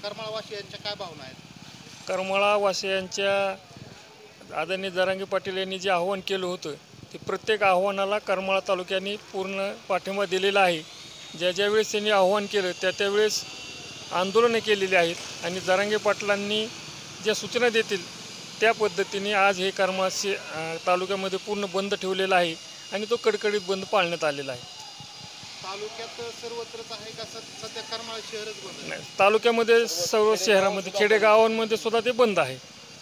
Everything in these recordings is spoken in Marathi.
करमाळावासियांच्या काय भावना आहेत? करमाळावासियांच्या आदरणीय जरांगे पाटील यांनी जे आव्हान केलं होतं ते प्रत्येक आव्हानाला करमाळा तालुक्याने पूर्ण पाठिंबा दिलेला आहे. ज्या वेळेस त्यांनी आव्हान केलं त्यावेळेस आंदोलनं केलेली आहेत आणि जरांगे पाटलांनी ज्या सूचना देतील त्या पद्धतीने आज हे करमाळा तालुक्यामध्ये पूर्ण बंद ठेवलेला आहे आणि तो कडकडीत बंद पाळण्यात आलेला आहे. तालुक्यात सर्वत्रच आहे का सध्या करमाळा शहरच बंद आहे? तालुक्यामध्ये सर्व शहरामध्ये खेडेगावांमध्ये सुद्धा ते बंद आहे.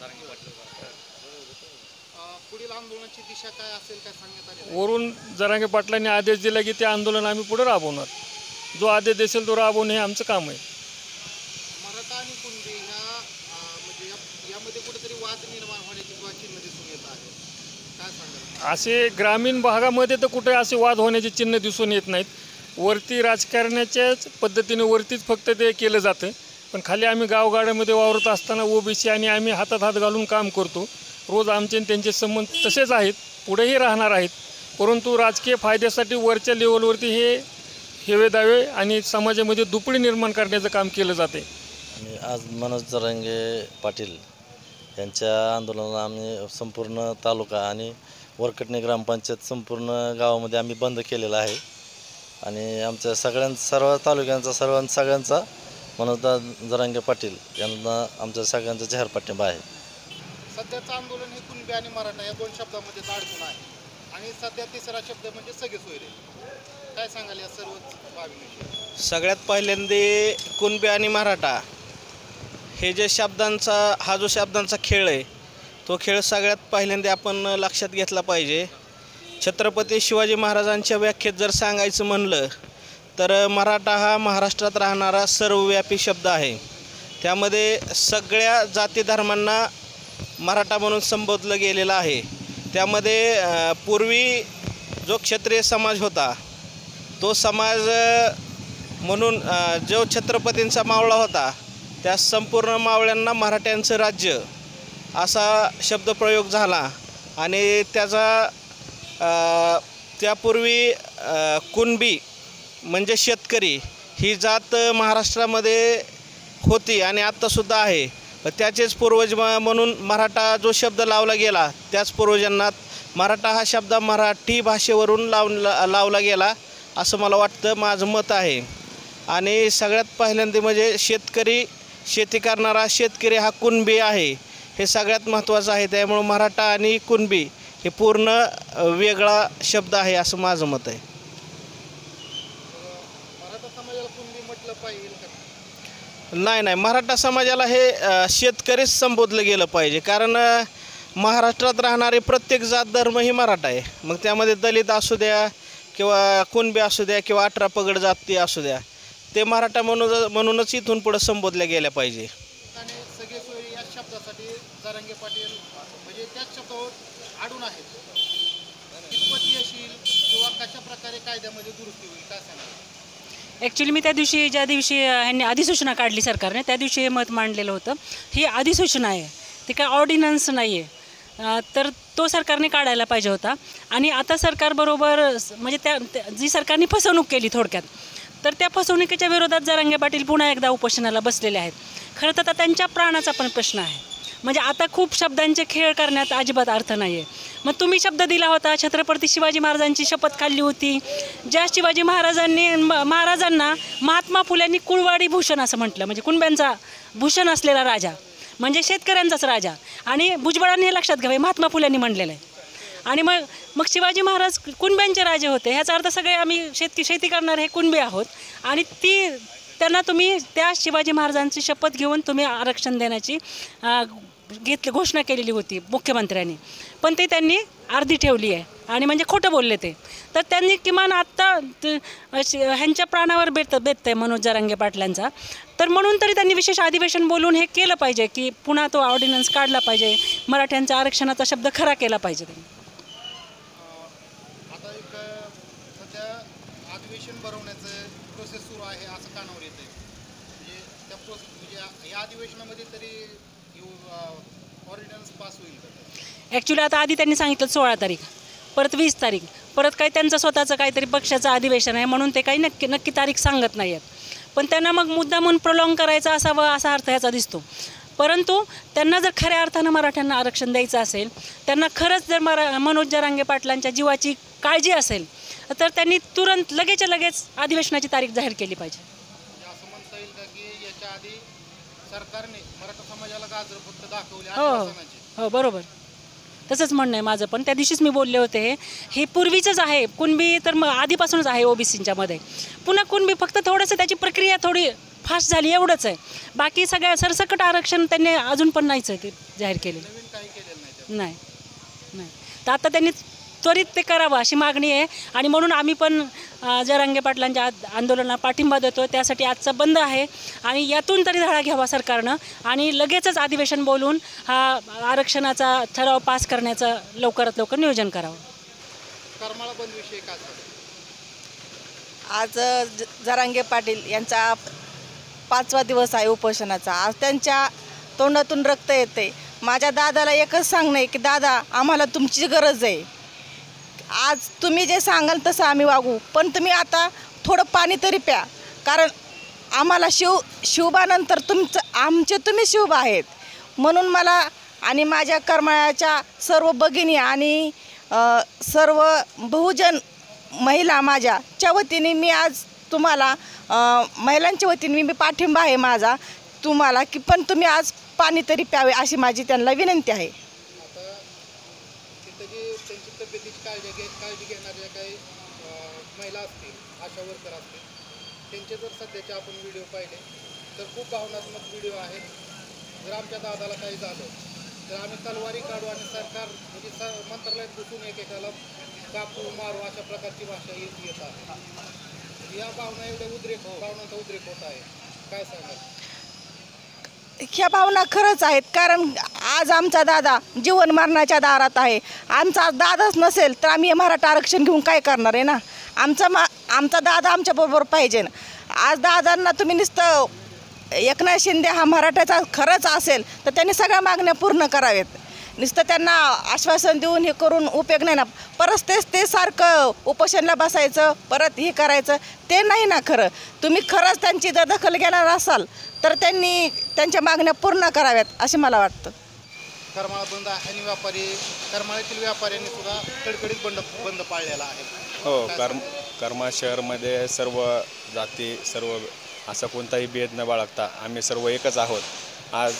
पुढील आंदोलनाची दिशा काय असेल काय सांगण्यात आले? वरून जरांगे पाटलांनी आदेश दिला की ते आंदोलन आम्ही पुढे राबवणार. जो आदेश देसेल तो राबवणं हे आमचं काम आहे. मराठा आणि कुणबी ह्या म्हणजे यामध्ये कुठेतरी वाद निर्माण होण्याची चिन्ह दिसून येत आहे, काय सांगाल? असे ग्रामीण भागामध्ये तर कुठे असे वाद होण्याचे चिन्ह दिसून येत नाहीत. वरती राजकारणाच्याच पद्धतीने वरतीच फक्त ते केलं जातं, पण खाली आम्ही गावगाड्यामध्ये वावरत असताना ओबीसी आणि आम्ही हातात हात घालून काम करतो. रोज आमचे त्यांचे संबंध तसेच आहेत, पुढेही राहणार आहेत. परंतु राजकीय फायद्यासाठी वरच्या लेवलवरती हे हेवेदावे आणि समाजामध्ये दुपडी निर्माण करण्याचं काम केलं जाते. आणि आज मनोज जरांगे पाटील यांच्या आंदोलनाला आम्ही संपूर्ण तालुका आणि वरकटणे ग्रामपंचायत संपूर्ण गावामध्ये आम्ही बंद केलेला आहे. आणि आमच्या सर्व तालुक्यांचा सगळ्यांचा मनोज जरांगे पाटील यांना आमच्या सगळ्यांचा जाहीर पाठिंबा आहे. सध्याचं आंदोलन हे कुणबी आणि मराठा या दोन शब्दामध्ये अडकून आहे आणि सध्या तिसरा शब्द म्हणजे सगळे सोयरे. काय सांगाल या सर्व बाबींविषयी? सगळ्यात पहिल्यांदा कुणबी आणि मराठा हे जे हा जो शब्दांचा खेळ आहे तो खेळ सगळ्यात पहिल्यांदा आपण लक्षात घेतला पाहिजे. छत्रपती शिवाजी महाराजांच्या व्याख्येत जर सांगायचं म्हणलं तर मराठा हा महाराष्ट्रात राहणारा सर्वव्यापी शब्द आहे. त्यामध्ये सगळ्या जाती धर्मांना मराठा म्हणून संबोधलं गेलेलं आहे. त्यामध्ये पूर्वी जो क्षत्रिय समाज होता तो समाज म्हणून जो छत्रपतींचा मावळा होता त्या संपूर्ण मावळ्यांना मराठ्यांचं राज्य असा शब्दप्रयोग झाला. आणि त्यापूर्वी कुणबी म्हणजे शेतकरी ही जात महाराष्ट्रामध्ये होती आणि आत्तासुद्धा आहे. त्याचेच पूर्वज म्हणून मराठा जो शब्द लावला गेला त्याच पूर्वजांना मराठा हा शब्द मराठी भाषेवरून लावला गेला असं मला वाटतं, माझं मत आहे. आणि सगळ्यात पहिल्यांदा म्हणजे शेती करणारा शेतकरी हा कुणबी आहे हे सगळ्यात महत्त्वाचं आहे. त्यामुळं मराठा आणि कुणबी हे पूर्ण वेगळा शब्द आहे असं माझं मत आहे. मराठा समाजाला कुणबी म्हटलं पाहिजे का? नाही, मराठा समाजाला हे शेतकरीच संबोधलं गेलं पाहिजे. कारण महाराष्ट्रात राहणारे प्रत्येक जात धर्म ही मराठा आहे. मग त्यामध्ये दलित असू द्या किंवा कुणबी असू द्या किंवा 18 पगड जाती असू द्या, ते मराठा म्हणूनच इथून पुढे संबोधल्या गेल्या पाहिजे. आणि सगळे सोयरे या शब्दासाठी जरांगे पाटील म्हणजे त्याच शब्दावर अडून आहेत. कितपत यश येईल किंवा कशा प्रकारे कायद्यामध्ये दुरुस्ती होईल काय सांगाल? ॲक्च्युली मी ज्या दिवशी ह्यांनी अधिसूचना काढली सरकारने त्या दिवशी हे मत मांडलेलं होतं. ही अधिसूचना आहे, ते काय ऑर्डिनन्स नाही आहे. तर तो सरकारने काढायला पाहिजे होता. आणि आता सरकारबरोबर म्हणजे जी सरकारने फसवणूक केली थोडक्यात, तर त्या फसवणुकीच्या विरोधात जरांगे पाटील पुन्हा एकदा उपोषणाला बसलेले आहेत. खरं तर त्यांच्या प्राणाचा पण प्रश्न आहे. म्हणजे आता खूप शब्दांचे खेळ करण्यात अजिबात अर्थ नाही आहे. मग तुम्ही शब्द दिला होता, छत्रपती शिवाजी महाराजांची शपथ खाल्ली होती, ज्या शिवाजी महाराजांना महात्मा फुल्यांनी कुळवाडी भूषण असं म्हटलं, म्हणजे कुणब्यांचा भूषण असलेला राजा म्हणजे शेतकऱ्यांचाच राजा. आणि भुजबळांनी हे लक्षात घ्यावे, महात्मा फुल्यांनी म्हणलेलं आहे. आणि मग शिवाजी महाराज कुणब्यांचे राजे होते, ह्याचा अर्थ सगळे आम्ही शेती करणारे हे कुणबे आहोत. आणि त्यांना तुम्ही त्या शिवाजी महाराजांची शपथ घेऊन तुम्ही आरक्षण देण्याची घोषणा केलेली होती मुख्यमंत्र्यांनी, पण ते त्यांनी अर्धी ठेवली आहे. आणि म्हणजे खोटं बोलले ते. तर त्यांनी किमान आत्ता ह्यांच्या प्राणावर बेततंय मनोज जरांगे पाटलांचा. तर म्हणून तरी त्यांनी विशेष अधिवेशन बोलून हे केलं पाहिजे की पुन्हा तो ऑर्डिनन्स काढला पाहिजे, मराठ्यांच्या आरक्षणाचा शब्द खरा केला पाहिजे. आता एक सध्या अधिवेशन भरवण्याचं प्रोसेस सुरू आहे असं कानावर येतं आहे. म्हणजे त्या म्हणजे या अधिवेशनामध्ये तरी ऑर्डिनन्स पास होईल का? ॲक्च्युली आता आधी त्यांनी सांगितलं 16 तारीख, परत 20 तारीख, परत काही त्यांचं स्वतःचं काहीतरी पक्षाचं अधिवेशन आहे म्हणून ते काही नक्की तारीख सांगत नाही आहेत. पण त्यांना मग मुद्दामून प्रॉंग करायचा असावा असा अर्थ याचा दिसतो. परंतु त्यांना जर खऱ्या अर्थानं मराठ्यांना आरक्षण द्यायचं असेल, त्यांना खरंच जर मनोज जरांगे पाटलांच्या जीवाची काळजी असेल तर त्यांनी तुरंत लगेचच्या लगेच अधिवेशनाची तारीख जाहीर केली पाहिजे. म्हणजे असं म्हणता येईल का की याच्या आधी सरकारने मराठा समाजाला गाजर फक्त दाखवले हो हो हो बरोबर, तसंच म्हणणं आहे माझं. पण त्या दिवशीच मी बोलले होते, हे पूर्वीचंच आहे. कुणबी तर मग आधीपासूनच आहे ओबीसीच्या मध्ये. पुन्हा कुणबी फक्त थोडंसं त्याची प्रक्रिया थोडी फास्ट झाली एवढंच आहे. बाकी सगळ्या सरसकट आरक्षण त्यांनी अजून पण नाहीच आहे ते जाहीर केलेलं. नवीन काही केलेलं नाही त्यात. नाही नाही, तर आता त्यांनी त्वरित ते करावं अशी मागणी आहे. आणि म्हणून आम्ही पण जरांगे पाटलांच्या आंदोलनाला पाठिंबा देतो. त्यासाठी आजचा बंद आहे आणि यातून तरी धडा घ्यावा सरकारनं आणि लगेचच अधिवेशन बोलून हा आरक्षणाचा ठराव पास करण्याचं लवकरात लवकर नियोजन करावं. करमाळा बंद विषय काय झाला? आज जरांगे पाटील यांचा 5वा दिवस आहे उपोषणाचा. आज त्यांच्या तोंडातून रक्त येते. माझ्या दादाला एकच सांगणं आहे की दादा, आम्हाला तुमची गरज आहे. आज तुम्ही जे सांगाल तसं आम्ही वागू, पण तुम्ही आता थोडं पाणी तरी प्या, कारण आम्हाला शिवबानंतर आमचे तुम्ही शिवबा आहेत. म्हणून मला आणि माझ्या करमाळ्याच्या सर्व भगिनी आणि सर्व बहुजन महिला माझ्याच्या वतीने मी आज तुम्हाला महिलांच्या वतीने मी पाठिंबा आहे माझा तुम्हाला, की पण तुम्ही आज पाणी तरी प्यावे अशी माझी त्यांना विनंती आहे. आता तिथं जे त्यांची तब्येतीची काळजी घेणाऱ्या काही महिला असतील, आशा वर्कर असतील, त्यांचे जर सध्याचे आपण व्हिडिओ पाहिले तर खूप भावनात्मक व्हिडिओ आहेत. जर आमच्या दादाला काही झालं तर आम्ही तलवारी काढू आणि सरकार म्हणजे मंत्रालयात घुसून एकेकाला कापू मारू अशा प्रकारची भाषा येत आहे. या भावना एवढ्या भावनांचा उद्रेक होत आहे, काय सांगाल? ह्या भावना खरंच आहेत, कारण आज आमचा दादा जीवन मरणाच्या दारात आहे. आमचा दादाच नसेल तर आम्ही मराठा आरक्षण घेऊन काय करणार आहे ना. आमचा दादा आमच्याबरोबर पाहिजे ना. आज दादांना तुम्ही नुसतं एकनाथ शिंदे हा मराठ्याचा खरंच असेल तर त्यांनी सगळ्या मागण्या पूर्ण कराव्यात. नुसतं त्यांना आश्वासन देऊन हे करून उपयोग नाही ना. परत ते सारखं उपोषणला बसायचं, परत हे करायचं, ते नाही ना खरं. तुम्ही खरंच त्यांची जर दखल घेणार असाल तर त्यांनी त्यांच्या मागण्या पूर्ण कराव्यात असे मला वाटतं. करमाळा बंद आणि करमाळ्यातील व्यापाऱ्यांनी सुद्धा कडकडीत बंद पाळलेला आहे. हो, करमाळा शहरमध्ये सर्व जाती, सर्व असा कोणताही भेद न बाळगता आम्ही सर्व एकच आहोत. आज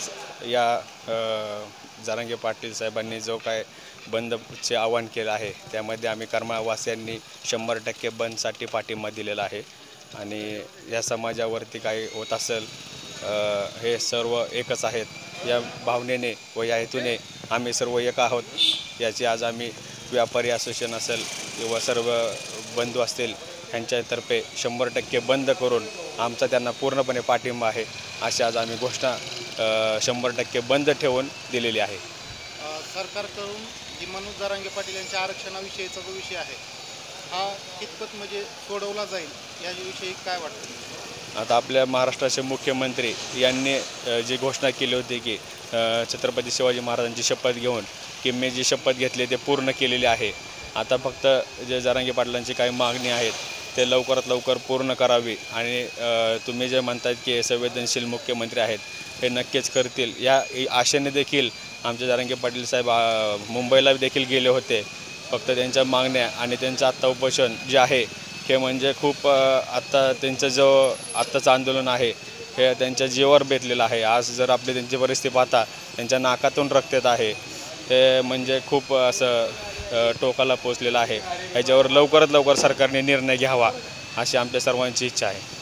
या जरांगे पाटील साहेबांनी जो काय बंदचे आवाहन केलं आहे त्यामध्ये आम्ही करमाळावासियांनी 100% बंदसाठी पाठिंबा दिलेला आहे. आणि या समाजावरती काही होत असेल हे सर्व एकच आहेत या भावनेने व या हेतूने आम्ही सर्व एक आहोत. याची आज आम्ही व्यापारी असोसिएशन असेल किंवा सर्व बंधू असतील यांच्यातर्फे 100% बंद करून आमचा त्यांना पूर्णपणे पाठिंबा आहे अशी आज आम्ही घोषणा 100% बंद ठेवून दिलेली आहे. सरकारकडून जी मनोज जरांगे पाटील यांच्या आरक्षणाविषयीचा जो विषय आहे हा कितपत म्हणजे सोडवला जाईल याविषयी काय वाटतं? आता आपल्या महाराष्ट्राचे मुख्यमंत्री यांनी जी घोषणा केली होती की छत्रपती शिवाजी महाराजांची शपथ घेऊन की मी जी शपथ घेतली ते पूर्ण केलेली आहे. आता फक्त जे जरांगे पाटलांची काही मागणी आहेत ते लवकरात लवकर पूर्ण करावी आणि तुम्ही जे म्हणतायत की संवेदनशील मुख्यमंत्री आहेत हे नक्कीच करतील या आशेने देखील आमचे जरांगे पाटील साहेब मुंबईला देखील गेले होते. फक्त त्यांच्या मागण्या आणि त्यांचं आत्ता उपोषण जे आहे हे म्हणजे खूप आत्ता त्यांचं जो आत्ताचं आंदोलन आहे हे त्यांच्या जीवावर बेतलेलं आहे. आज जर आपली त्यांची परिस्थिती पाहता त्यांच्या नाकातून रक्त येत आहे. हे म्हणजे खूप असं टोकाला पोचलेलं आहे. याच्यावर लवकरात लवकर सरकारने निर्णय घ्यावा अशी आमच्या सर्वांची इच्छा आहे.